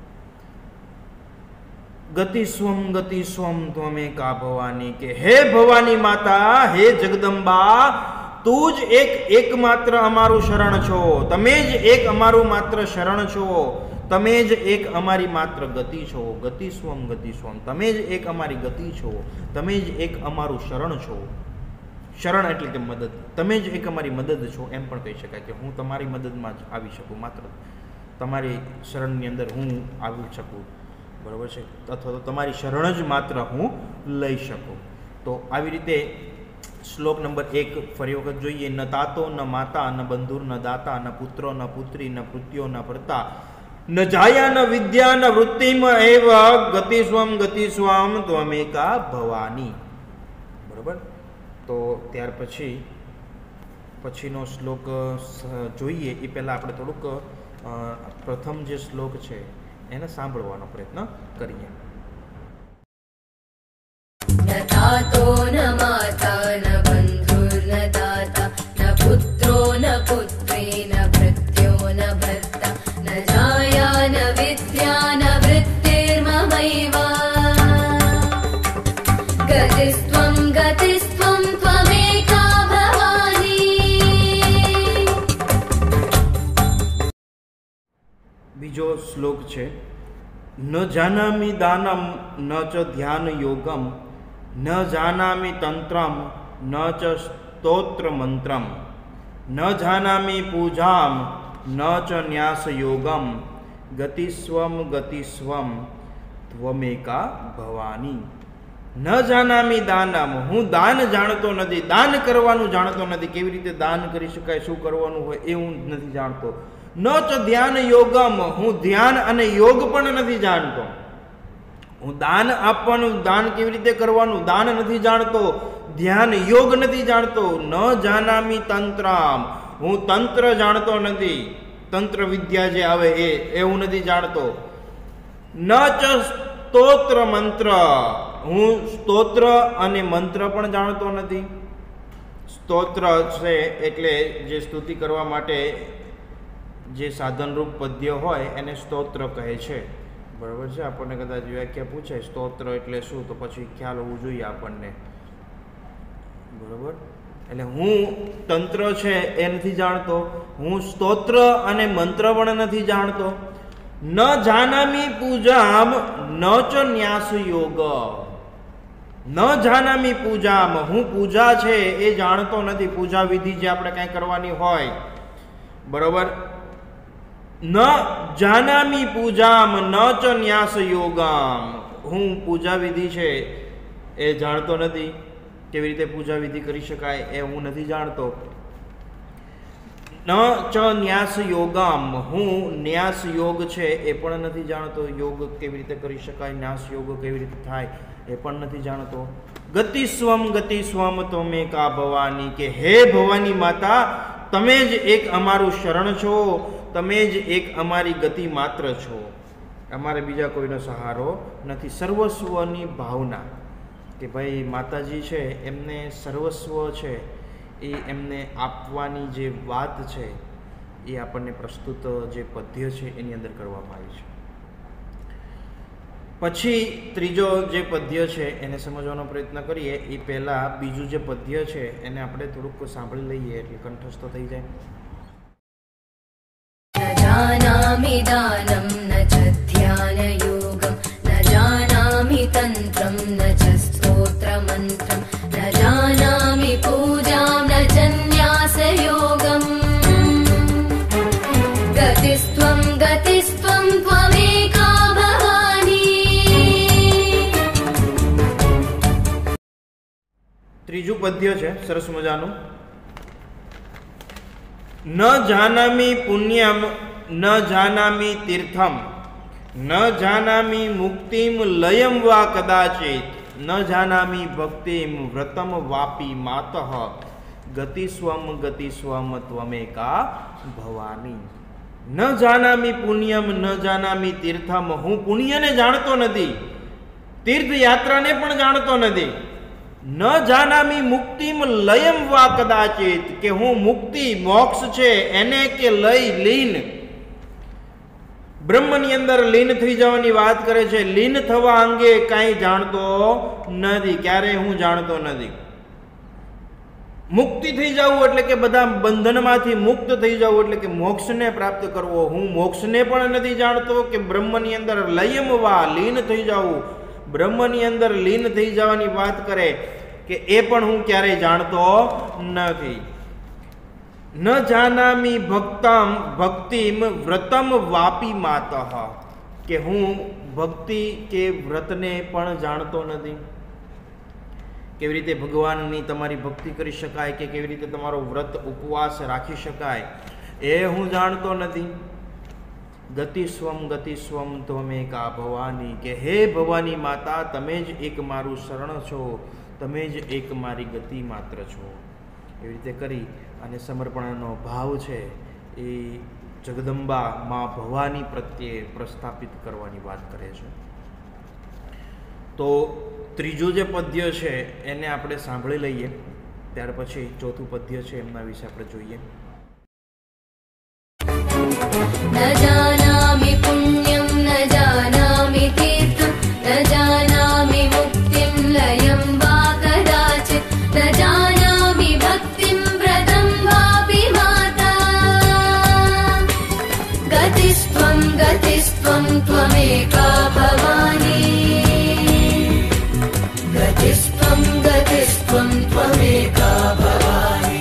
ગતિ સ્વમ ગતિ સ્વમ ત્વમેકા ભવાની, કે હે ભવાની માતા, હે જગદંબા, તું જ એક એકમાત્ર અમારું શરણ છો. તમે જ એક અમારું માત્ર શરણ છો. તમે જ એક અમારી માત્ર ગતિ છો. ગતિ સ્વમ ગતિ સ્વમ, તમે જ એક અમારી ગતિ છો. તમે જ એક અમારું શરણ છો. શરણ એટલે કે મદદ. તમે જ એક અમારી મદદ છો એમ પણ કહી શકાય, કે હું તમારી મદદમાં જ આવી શકું, માત્ર તમારી શરણની અંદર હું આવી શકું, બરાબર છે. અથવા તો તમારી શરણ જ માત્ર હું લઈ શકું. તો આવી રીતે શ્લોક નંબર એક ફરી વખત જોઈએ. ન તાતો ન માતા ન બંધુર ન દાતા ન પુત્રો ન પુત્રી ન પૃત્યો ન ભરતા ન જાયા ન વિદ્યા ન વૃત્તિમ એવ ગતિ સ્વમ ગતિ સ્વમ ત્વમેકા ભવાની. બરોબર. તો ત્યાર પછી પછીનો શ્લોક જોઈએ એ પહેલાં આપણે થોડુંક પ્રથમ જે શ્લોક છે એને સાંભળવાનો પ્રયત્ન કરીએ. भ्रातो न माता न बन्धुर्न दाता न पुत्रो न पुत्री न भृत्यो न भर्ता न जाया न विद्या न वृत्तिर्ममैव गतिस्त्वं गतिस्त्वं त्वमेका भवानी। बीजो श्लोक छे न जानामि दानम न च ध्यान योगम न जानामि तंत्रम न च स्तोत्र मंत्रम न जानामि पूजाम न च न्यास योगम गतिस्वम गतिस्वम त्वमेका भवानी। न जानामि दानम हूँ दान जाणतो नथी, दान करवानुं जाणतो नथी, केवी रीते दान करी शकाय, शुं करवानुं होय ए हूँ नथी जाणतो। न च ध्यान योगम हूँ ध्यान अने योग पण नथी जाणतो। हूँ दान आपवानुं, दान केवी रीते करवानुं दान नथी जाणतो, ध्यान योग नथी जाणतो। न जानामि तंत्रम हूँ तंत्र जाणतो नथी, तंत्र विद्या जे आवे ए ए हूँ नथी जाणतो। न च स्तोत्र मंत्र हूँ स्तोत्र अने मंत्र पण जाणतो नथी। स्तोत्र छे एटले जे स्तुति करवा माटे जे साधनरूप पद्य होय एने स्तोत्र कहे छे, बराबर छे। आपणे कदाच व्याख्या पूछे स्तोत्र एटले शुं तो पछी ख्याल होवो जोईए आपणने, बराबर। एटले हूँ तंत्र छे ए नथी जाणतो, हूँ स्तोत्र अने मंत्र पण नथी जाणतो। न जानामि पूजाम न च न्यास योग न जानामि पूजाम हूँ पूजा छे ए जाणतो नथी, पूजा विधि जे आपणे कांई करवानी होय, बराबर। न जानामि पूजाम न च न्यास योगाम हूँ पूजा विधि छे ए जाणतो नथी, केवी रीते पूजा विधि करी शकाय ए हूँ नथी जाणतो। न च न्यास योगाम हूँ न्यास योग छे ए पण नथी जाणतो, योग केवी रीते करी शकाय, न्यास योग केवी रीते थाय ए पण नथी जाणतो। गतिस्वम गतिस्वम त्वमेका भवानी के हे भवानी माता तमे ज एक अमारुं शरण छो, तमे ज एक अमारी गति मात्र छो, अमारे बीजा कोईनो सहारो नथी। सर्वस्वनी भावना के भाई माताजी छे एमने सर्वस्व छे ए एमने आपवानी जे वात छे ए आपणने प्रस्तुत जे पद्य छे एनी अंदर करवामां आवी छे। पछी त्रीजो जे पद्य छे एने समजવાનો प्रयत्न करीए ए पहेला बीजું જે પદ્ય છે એને આપણે થોડુંક સાંભળી લઈએ એટલે કંઠસ્થ થઈ જાય। न जानामि दानं न च ध्यानयोगं न जानामि तन्त्रं न च स्तोत्रमन्त्रं न जानामि पूजां न च न्यासयोगम् गतिस्त्वं गतिस्त्वं त्वमेका भवानी। ત્રીજું પદ્ય છે સરસ મજાનું। न जानामि पुण्यम न जानामि तीर्थम न जानामि मुक्तिम लयम वा कदाचित न जानामि भक्तिम व्रतम वापि मातः गतिस्वम गतिस्वम त्वमेका भवानी। न जानामि पुण्यम न जानामि तीर्थम हूँ पुण्य ने जाणतो नथी, तीर्थ यात्रा ने पण जाणतो नथी। न जानामि मुक्तिम लयम वा कदाचित के हूँ मुक्ति मोक्ष छे एने के लय लीन ब्रह्मनी अंदर लीन थई जवानी वात करे छे, लीन थवा अंगे काई जाणतो नथी, क्यारे हूँ जाणतो नथी। मुक्ति थई जावुं एटले के बधा बंधनमांथी मुक्त थई जावुं एटले के मोक्षने प्राप्त करवो, हूँ मोक्षने पण नथी जाणतो के ब्रह्मनी अंदर लयम वा लीन थई जावुं, ब्रह्मनी अंदर लीन थई जवानी वात करे के ए पण हूँ क्यारे जाणतो नथी। न जानामि भक्तम भक्तिम व्रतम वापी मातः के हूँ भक्ति के व्रतने पण जाणतो नथी, केवी रीते भगवाननी तमारी भक्ति करी शकाय के केवी रीते तमारो व्रत उपवास राखी शकाय ए हूँ जाणतो नथी। गतिस्वम गतिस्वम त्वमेका भवानी के हे भवानी माता तमे ज एक मारू शरण छो, तमे ज एक मारी गति मात्र छो। एवी रीते करी अने समर्पणनो भाव छे ए जगदंबा मां भवानी प्रत्ये प्रस्थापित करवानी बात करे छे। તો ત્રીજું જે પદ્ય છે એને આપણે સાંભળી લઈએ, ત્યાર પછી ચોથું પદ્ય છે એમના વિશે આપણે જોઈએ. न जानामि पुण्यं न जानामि तीर्थं न जानामि मुक्तिं लयं वा कदाचित् न जानामि भक्तिं व्रतं वापि माता गतिस्त्वं गतिस्त्वं त्वमेका भवानी गतिस्त्वं गतिस्त्वं त्वमेका भवानी.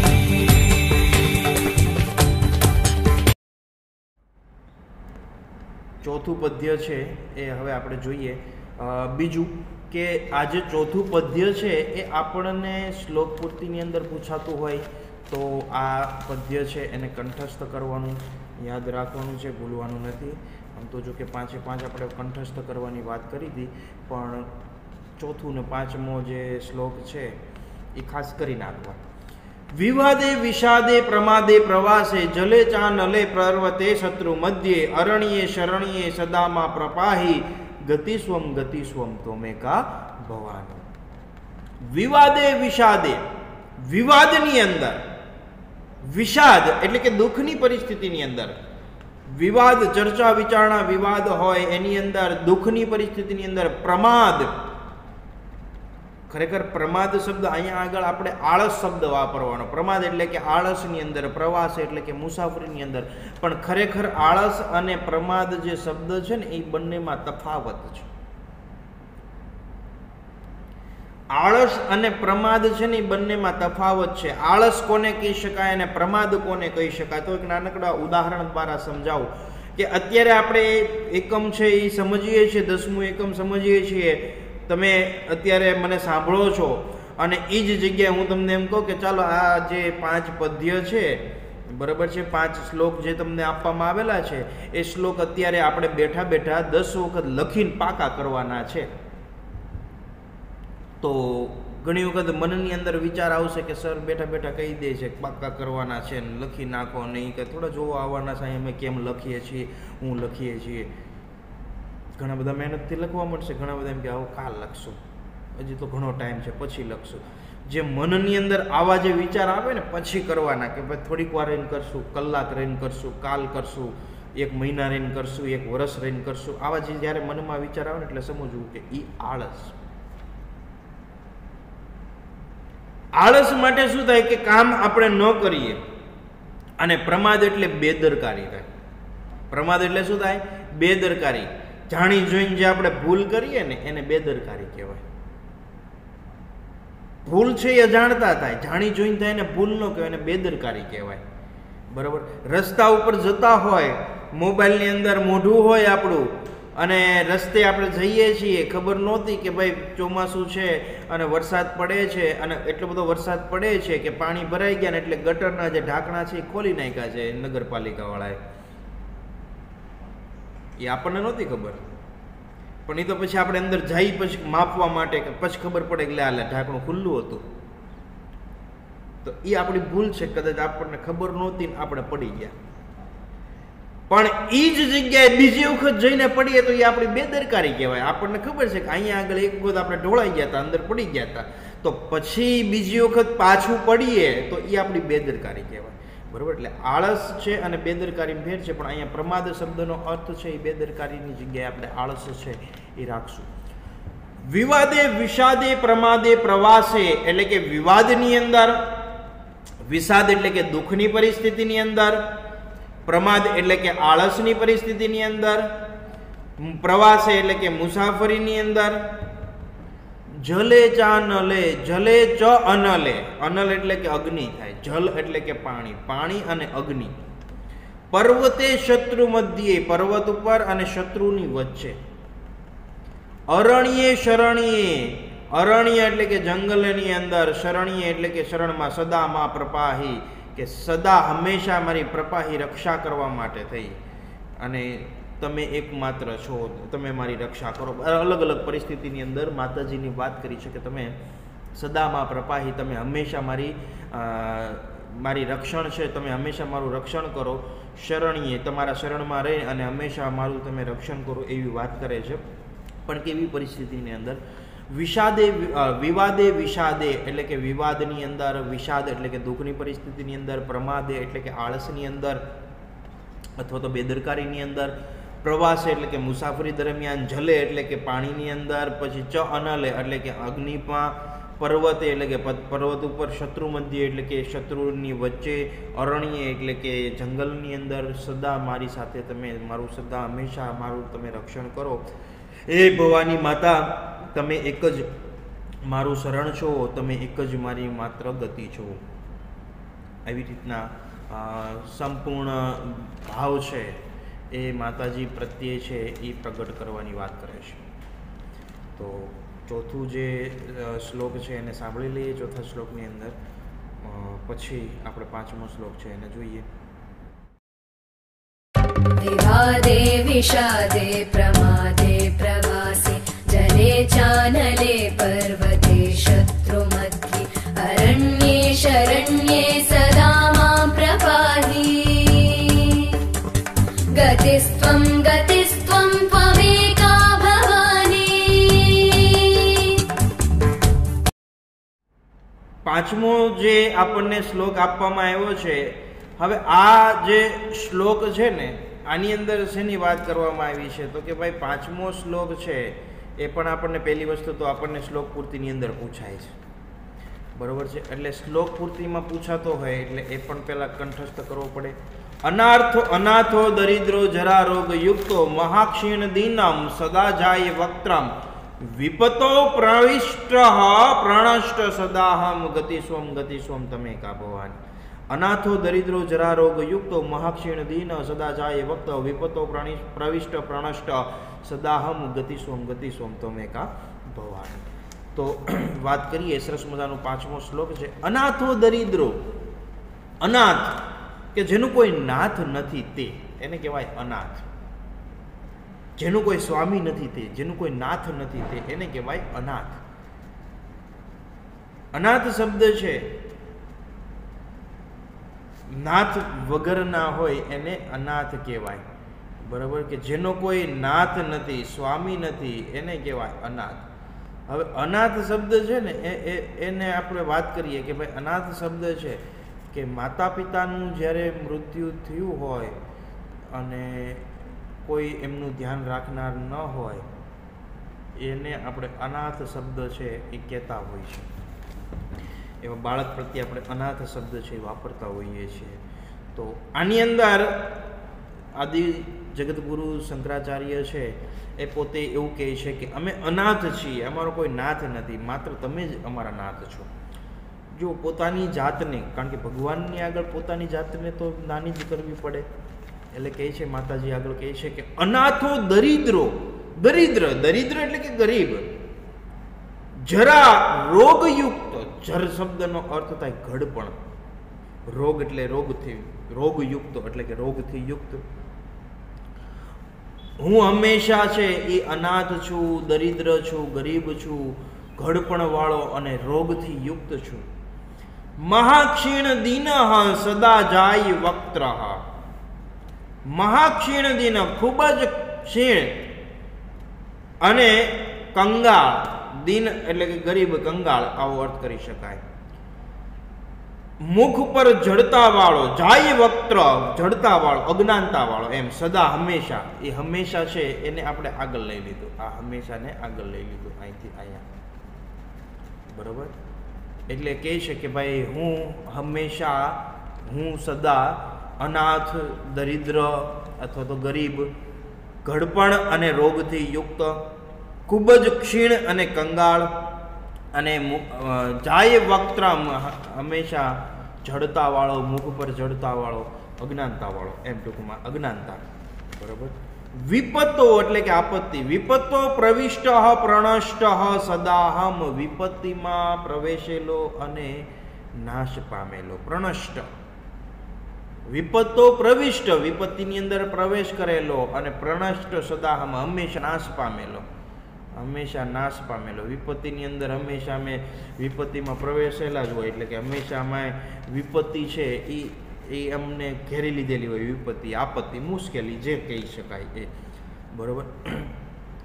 ચોથું પદ્ય છે એ હવે આપણે જોઈએ. બીજું કે આ જે ચોથું પદ્ય છે એ આપણને શ્લોક પૂર્તિની અંદર પૂછાતું હોય તો આ પદ્ય છે એને કંઠસ્થ કરવાનું, યાદ રાખવાનું છે, ભૂલવાનું નથી. આમ તો જો કે પાંચે પાંચ આપણે કંઠસ્થ કરવાની વાત કરી હતી, પણ ચોથું ને પાંચમો જે શ્લોક છે એ ખાસ કરી નાખવા. વિવાદે વિષાદે પ્રમાદે પ્રવાસે જલે ચાનલે પર્વતે શત્રુ મધ્યે અરણ્યે શરણ્યે સદામાં પ્રપાહી ગતિસ્વમ ગતિસ્વમ તોમેકા ભવાની. વિવાદે વિષાદે, વિવાદની અંદર, વિષાદ એટલે કે દુઃખની પરિસ્થિતિની અંદર, વિવાદ ચર્ચા વિચારણા વિવાદ હોય એની અંદર, દુઃખની પરિસ્થિતિની અંદર પ્રમાદ, ખરેખર પ્રમાદ શબ્દ અહીંયા આગળ આપણે આળસ શબ્દ વાપરવાનો. પ્રમાદ એટલે કે આળસની અંદર, પ્રવાસ એટલે કે મુસાફરીની અંદર, પણ ખરેખર આળસ અને પ્રમાદ જે શબ્દ છે ને એ બંનેમાં તફાવત છે. આળસ અને પ્રમાદ છે ને એ બંનેમાં તફાવત છે. આળસ કોને કહી શકાય અને પ્રમાદ કોને કહી શકાય, તો એક નાનકડા ઉદાહરણ દ્વારા સમજાવું કે અત્યારે આપણે એકમ છે એ સમજીએ છીએ, દસમું એકમ સમજીએ છીએ. તમે અત્યારે મને સાંભળો છો અને એ જ જગ્યાએ હું તમને એમ કહું કે ચાલો આ જે પાંચ પદ્ય છે, બરાબર છે, પાંચ શ્લોક જે તમને આપવામાં આવેલા છે એ શ્લોક અત્યારે આપણે બેઠા બેઠા દસ વખત લખીને પાકા કરવાના છે. તો ઘણી વખત મનની અંદર વિચાર આવશે કે સર બેઠા બેઠા કહી દે છે પાકા કરવાના છે ને લખી નાખો, નહીં કે થોડા જોવા આવવાના છે અમે કેમ લખીએ છીએ, હું લખીએ છીએ. ઘણા બધા મહેનતથી લખવા મળશે, ઘણા બધા એમ કે આવું કાલ લખશું, હજી તો ઘણો ટાઈમ છે પછી લખશું. જે મનની અંદર આવા જે વિચાર આવે ને પછી કરવાના કે ભાઈ થોડીક વાર રહીને કરશું, કલાક રહીને કરશું, કાલ કરશું, એક મહિના રહીને કરશું, એક વર્ષ રહીને કરશું. આવા જે જ્યારે મનમાં વિચાર આવે ને એટલે સમજવું કે એ આળસ. આળસ માટે શું થાય કે કામ આપણે ન કરીએ, અને પ્રમાદ એટલે બેદરકારી થાય. પ્રમાદ એટલે શું થાય? બેદરકારી. જાણી જોઈને જે આપણે ભૂલ કરીએ ને એને બેદરકારી કહેવાય. ભૂલ છે એ અજાણતા થાય, જાણી જોઈને થાય એને ભૂલ ન કહેવાય, એને બેદરકારી કહેવાય. બરાબર. રસ્તા ઉપર જતા હોય, મોબાઈલની અંદર મોઢું હોય આપણું, અને રસ્તે આપણે જઈએ છીએ, ખબર નહોતી કે ભાઈ ચોમાસું છે અને વરસાદ પડે છે, અને એટલો બધો વરસાદ પડે છે કે પાણી ભરાઈ ગયા ને એટલે ગટરના જે ઢાંકણા છે એ ખોલી નાખ્યા છે નગરપાલિકાવાળાએ. એ આપણને નહોતી ખબર, પણ એ તો પછી આપણે અંદર જઈ પછી માપવા માટે કે પછી ખબર પડે કે લે ઢાંકણું ખુલ્લું હતું. તો એ આપણી ભૂલ છે, કદાચ આપણને ખબર નહોતી ને આપણે પડી ગયા. પણ એ જ જગ્યાએ બીજી વખત જઈને પડીએ તો એ આપણી બેદરકારી કહેવાય. આપણને ખબર છે કે અહીંયા આગળ એક વખત આપણે ઢોળાઈ ગયા હતા, અંદર પડી ગયા હતા, તો પછી બીજી વખત પાછું પડીએ તો એ આપણી બેદરકારી કહેવાય. બરાબર. એટલે આળસ છે અને બેદરકારી ફેર છે, પણ અહીંયા પ્રમાદ શબ્દનો અર્થ છે એ બેદરકારીની જગ્યાએ આપણે આળસ છે એ રાખશું. વિવાદે વિષાદે પ્રમાદે પ્રવાસે એટલે કે વિવાદની અંદર, વિષાદ એટલે કે દુઃખની પરિસ્થિતિની અંદર, પ્રમાદ એટલે કે આળસની પરિસ્થિતિની અંદર, પ્રવાસે એટલે કે મુસાફરીની અંદર, જલે ચા નલે, જલે ચ અનલે, અનલ એટલે કે અગ્નિ થાય, જલ એટલે કે પાણી, પાણી અને અગ્નિ, પર્વતે શત્રુ મધ્યે, પર્વત ઉપર અને શત્રુની વચ્ચે, અરણ્યે શરણ્યે, અરણ્ય એટલે કે જંગલની અંદર, શરણ્ય એટલે કે શરણમાં, સદામાં પ્રપાહી કે સદા હંમેશા મારી પ્રપાહી રક્ષા કરવા માટે થઈ, અને તમે એકમાત્ર છો, તમે મારી રક્ષા કરો. અલગ અલગ પરિસ્થિતિની અંદર માતાજીની વાત કરી છે કે તમે સદામાં પ્રપાહી, તમે હંમેશા મારી મારી રક્ષણ છે, તમે હંમેશા મારું રક્ષણ કરો. શરણીએ, તમારા શરણમાં રહી અને હંમેશા મારું તમે રક્ષણ કરો, એવી વાત કરે છે. પણ કેવી પરિસ્થિતિની અંદર? વિષાદે વિવાદે વિષાદે એટલે કે વિવાદની અંદર, વિષાદ એટલે કે દુઃખની પરિસ્થિતિની અંદર, પ્રમાદે એટલે કે આળસની અંદર અથવા તો બેદરકારીની અંદર, પ્રવાસે એટલે કે મુસાફરી દરમિયાન, જલે એટલે કે પાણીની અંદર, પછી ચ અનલે એટલે કે અગ્નિમાં, પર્વતે એટલે કે પર્વત ઉપર, શત્રુ મધ્ય એટલે કે શત્રુની વચ્ચે, અરણ્ય એટલે કે જંગલની અંદર, સદા મારી સાથે તમે મારું સદા હંમેશા મારું તમે રક્ષણ કરો. એ ભવાની માતા, તમે એક જ મારું શરણ છો, તમે એક જ મારી માત્ર ગતિ છો. આવી રીતના સંપૂર્ણ ભાવ છે એ માતાજી પ્રત્યે છે એ પ્રગટ કરવાની વાત કરે છે. તો ચોથું જે શ્લોક છે એને સાંભળી લઈએ ચોથા શ્લોકની અંદર, પછી આપણે પાંચમો શ્લોક છે એને જોઈએ. વિવાદે વિષાદે પ્રમાદે પ્રવાસે જલે ચાનલે પર્વતે શત્રુ મધ્યે અરણ્યે શરણ્યે સદા માં પ્રપાહી ગતિસ્ત્વં ગતિસ્ત્વં ત્વમેકા ભવાની. પાંચમો જે આપણને શ્લોક આપવામાં આવ્યો છે, હવે આ જે શ્લોક છે ને આની અંદર શેની વાત કરવામાં આવી છે? તો કે ભાઈ પાંચમો શ્લોક છે એ પણ આપણને પહેલી વસ્તુ તો આપણને શ્લોક પૂર્તિની અંદર પૂછાય છે, બરોબર છે? એટલે શ્લોક પૂર્તિમાં પૂછાતો હોય એટલે એ પણ પહેલાં કંઠસ્થ કરવો પડે. અનાર્થો અનાથો દરિદ્રો જરા રોગ યુક્તો મહાક્ષીણ દીનમ સદા જાય વક્ત્રમ વિપતો પ્રવિષ્ટ પ્રણષ્ટ સદાહમ ગતિસ્વમ ગતિસ્વમ તમે કા ભવાની. અનાથો દરિદ્રો જરા રોગ યુક્તો મહાક્ષીણ દીન સદા જાય વક્ત વિપતો પ્રવિષ્ટ પ્રણષ્ટ સદાહમ ગતિસ્વમ ગતિસ્વમ તમે કા ભવાની. તો વાત કરીએ, સરસ મજાનો પાંચમો શ્લોક છે. અનાથો દરિદ્રો, અનાથ કે જેનું કોઈ નાથ નથી તે, એને કહેવાય અનાથ. જેનું કોઈ સ્વામી નથી તે, જેનું કોઈ નાથ નથી તે, એને કહેવાય અનાથ. અનાથ શબ્દ છે, નાથ વગરના હોય એને અનાથ કહેવાય, બરાબર? કે જેનો કોઈ નાથ નથી, સ્વામી નથી, એને કહેવાય અનાથ. હવે અનાથ શબ્દ છે ને એ એને આપણે વાત કરીએ કે ભાઈ અનાથ શબ્દ છે કે માતા પિતાનું જ્યારે મૃત્યુ થયું હોય અને કોઈ એમનું ધ્યાન રાખનાર ન હોય એને આપણે અનાથ શબ્દ છે એ કહેતા હોઈએ છીએ. એવા બાળક પ્રત્યે આપણે અનાથ શબ્દ છે એ વાપરતા હોઈએ છીએ. તો આની અંદર આદિ જગતગુરુ શંકરાચાર્ય છે એ પોતે એવું કહે છે કે અમે અનાથ છીએ, અમારો કોઈ નાથ નથી, માત્ર તમે જ અમારા નાથ છો. જો પોતાની જાતને, કારણ કે ભગવાનની આગળ પોતાની જાતને તો નાની જ કરવી પડે, એટલે કહે છે માતાજી આગળ કહે છે કે અનાથો દરિદ્રો, દરિદ્ર દરિદ્ર એટલે કે ગરીબ, જરા રોગયુક્ત, જર શબ્દનો અર્થ થાય ઘડપણ, રોગ એટલે રોગથી, રોગયુક્ત એટલે કે રોગથી યુક્ત. હું હંમેશા છે એ અનાથ છું, દરિદ્ર છું, ગરીબ છું, ઘડપણ વાળો અને રોગથી યુક્ત છું. મહાક્ષીણ દીન સદા જાય વક્ત્ર, મહાક્ષીણ દીન ખૂબ જ ક્ષીણ અને કંગાળ, દીન એટલે કે ગરીબ, કંગાળ આવો અર્થ કરી શકાય. મુખ પર જડતા વાળો, જાય વક્ત્ર જડતા વાળો, અજ્ઞાનતા વાળો, એમ સદા હંમેશા. એ હંમેશા છે એને આપણે આગળ લઈ લીધું, આ હંમેશાને આગળ લઈ લીધું અહીંથી અહીંયા, બરોબર? એટલે કહે છે કે ભાઈ હું હંમેશા, હું સદા અનાથ, દરિદ્ર અથવા તો ગરીબ, ઘડપણ અને રોગથી યુક્ત, ખૂબ જ ક્ષીણ અને કંગાળ, અને જાય વક્ત્રમ હંમેશા જડતા વાળો, મુખ પર જડતા વાળો, અજ્ઞાનતા વાળો, એમ ટૂંકમાં અજ્ઞાનતા, બરોબર? વિપતો એટલે કે આપત્તિ, વિપતો પ્રવિષ્ટ પ્રણષ્ટ સદાહમ, વિપત્તિમાં પ્રવેશેલો અને નાશ પામેલો, પ્રણષ્ટ. વિપતો પ્રવિષ્ટ, વિપત્તિની અંદર પ્રવેશ કરેલો, અને પ્રણષ્ટ સદાહમ હંમેશા નાશ પામેલો, હંમેશા નાશ પામેલો. વિપત્તિની અંદર હંમેશા અમે વિપત્તિમાં પ્રવેશેલા જ હોય, એટલે કે હંમેશા અમે વિપત્તિ છે એ એ અમને ઘેરી લીધેલી હોય, વિપત્તિ, આપત્તિ, મુશ્કેલી જે કહી શકાય એ, બરોબર?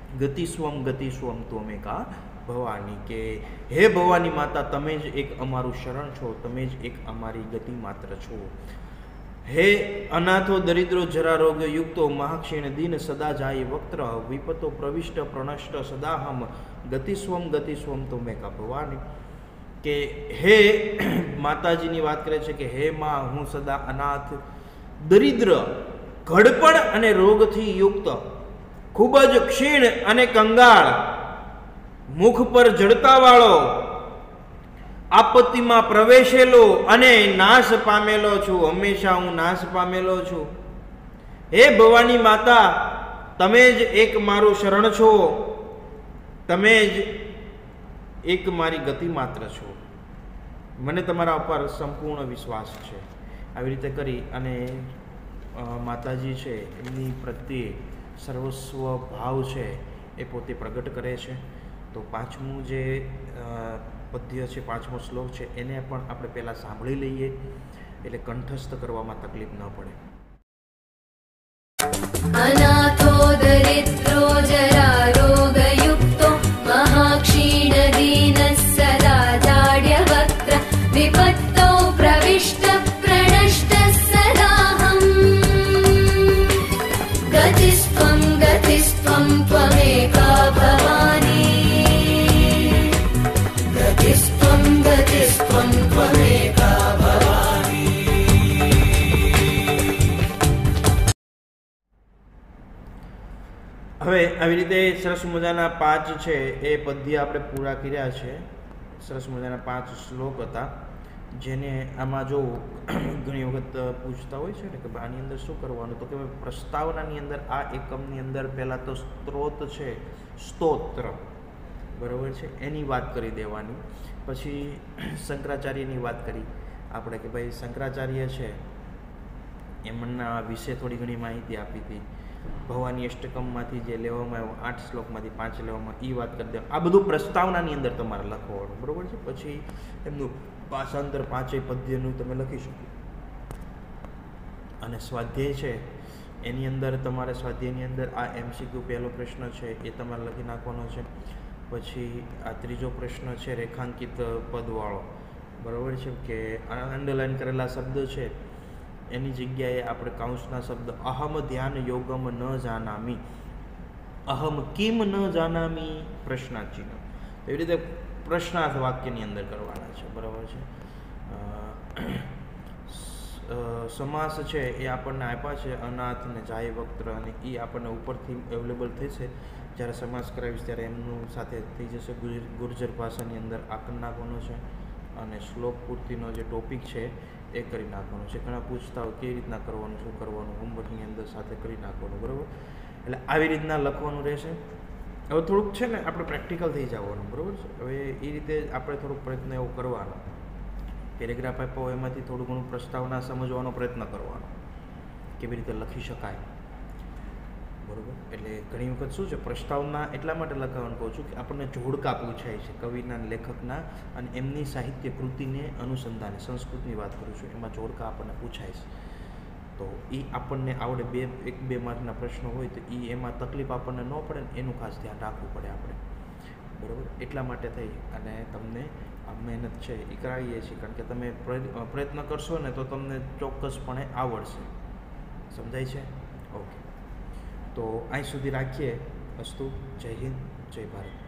ગતિસ્વમ ગતિસ્વમ ત્વમેકા ભવાની, કે હે ભવાની માતા, તમે જ એક અમારું શરણ છો, તમે જ એક અમારી ગતિ માત્ર છો. હે અનાથો દરિદ્રો જરા રોગ યુક્તો મહાક્ષીણ દીન સદા જાય વક્ત્ર વિપતો પ્રવિષ્ટ પ્રણષ્ટ સદાહમ ગતિસ્વમ ગતિસ્વમ ત્વમેકા ભવાની, કે હે માતાજીની વાત કરે છે કે હે માં, હું સદા અનાથ, દરિદ્ર, ઘડપણ અને રોગથી યુક્ત, ખૂબ જ ક્ષીણ અને કંગાળ, મુખ પર જડતાવાળો, આપત્તિમાં પ્રવેશેલો અને નાશ પામેલો છું. હંમેશા હું નાશ પામેલો છું. હે ભવાની માતા, તમે જ એક મારું શરણ છો, તમે જ એક મારી ગતિ માત્ર છો. મને તમારા ઉપર સંપૂર્ણ વિશ્વાસ છે. આવી રીતે કરી અને માતાજી છે એમની પ્રત્યે સર્વસ્વ ભાવ છે એ પોતે પ્રગટ કરે છે. તો પાંચમું જે પદ્ય છે, પાંચમો શ્લોક છે, એને પણ આપણે પહેલાં સાંભળી લઈએ એટલે કંઠસ્થ કરવામાં તકલીફ ન પડે. અનાથો દરિદ્રો જરા રોગયુક્તો મહાક્ષીણ દીન સદા જાડ્ય વક્ત્ર વિપત્તો પ્રવિષ્ટ પ્રણષ્ટ સદાહમ ગતિસ્ત્વમ ગતિસ્ત્વમ ત્વમેકા ભવાની ગતિસ્ત્વમ ગતિસ્ત્વમ ત્વમેકા ભવાની. હવે આવી રીતે સરસ મજાના પાંચ છે એ પદ્ય આપણે પૂરા કર્યા છે. સરસ મજાના પાંચ શ્લોક હતા, જેને આમાં જો ઘણી વખત પૂછતા હોય છે ને કે આની અંદર શું કરવાનું, તો કે પ્રસ્તાવનાની અંદર આ એકમની અંદર પહેલાં તો સ્ત્રોત છે, સ્તોત્ર, બરાબર છે, એની વાત કરી દેવાની. પછી શંકરાચાર્યની વાત કરી આપણે કે ભાઈ શંકરાચાર્ય છે એમના વિશે થોડી ઘણી માહિતી આપી હતી. ભવાની અષ્ટકમમાંથી જે લેવામાં આવ્યો, આઠ શ્લોકમાંથી પાંચ લેવામાં, એ વાત કરી દે. આ બધું પ્રસ્તાવનાની અંદર તમારે લખવાનું, બરાબર છે. પછી એમનું ભાષાંતર પાંચેય પદ્યનું તમે લખી શકો. અને સ્વાધ્યાય છે એની અંદર તમારે સ્વાધ્યાયની અંદર આ એમસીક્યુ પહેલો પ્રશ્ન છે એ તમારે લખી નાખવાનો છે. પછી આ ત્રીજો પ્રશ્ન છે રેખાંકિત પદવાળો, બરાબર છે, કે અંડરલાઈન કરેલા શબ્દ છે એની જગ્યાએ આપણે કાઉન્સના શબ્દ અહમ ધ્યાન યોગમ ન જાનામી, અહમ કિમ ન જાનામી, પ્રશ્નાચિહ્ન. એવી રીતે પ્રશ્નાર્થ વાક્યની અંદર કરવાના છે, બરાબર છે. સમાસ છે એ આપણને આપ્યા છે અનાથ ને જાય વક્ત્ર, અને એ આપણને ઉપરથી અવેલેબલ થશે. જ્યારે સમાસ કરાવીશ ત્યારે એમનું સાથે થઈ જશે. ગુર્જર ભાષાની અંદર આ કરી નાખવાનો છે અને શ્લોક પૂર્તિનો જે ટોપિક છે એ કરી નાખવાનો છે. ઘણા પૂછતા હોય કેવી રીતના કરવાનું, શું કરવાનું, હોમવર્કની અંદર સાથે કરી નાખવાનું, બરાબર. એટલે આવી રીતના લખવાનું રહેશે. હવે થોડુંક છે ને આપણે પ્રેક્ટિકલ થઈ જવાનું, બરાબર છે. હવે એ રીતે આપણે થોડોક પ્રયત્ન એવો કરવાનો, પેરેગ્રાફ આપ્યો એમાંથી થોડું ઘણું પ્રસ્તાવના સમજવાનો પ્રયત્ન કરવાનો, કેવી રીતે લખી શકાય, બરાબર. એટલે ઘણી વખત શું છે પ્રસ્તાવના એટલા માટે લખાવાનું કહું છું કે આપણને જોડકા પૂછાય છે કવિના, લેખકના અને એમની સાહિત્ય કૃતિને અનુસંધાને, સંસ્કૃતની વાત કરું છું, એમાં જોડકા આપણને પૂછાય છે. તો એ આપણને આવડે. બે એક બે માર્કના પ્રશ્નો હોય તો એ એમાં તકલીફ આપણને ન પડે ને એનું ખાસ ધ્યાન રાખવું પડે આપણે, બરાબર. એટલા માટે થઈ અને તમને આ મહેનત છે એ કરાવીએ છીએ, કારણ કે તમે પ્રયત્ન કરશો ને તો તમને ચોક્કસપણે આવડશે. સમજાય છે? ઓકે, તો અહીં સુધી રાખીએ. અસ્તુ. જય હિન્દ, જય ભારત.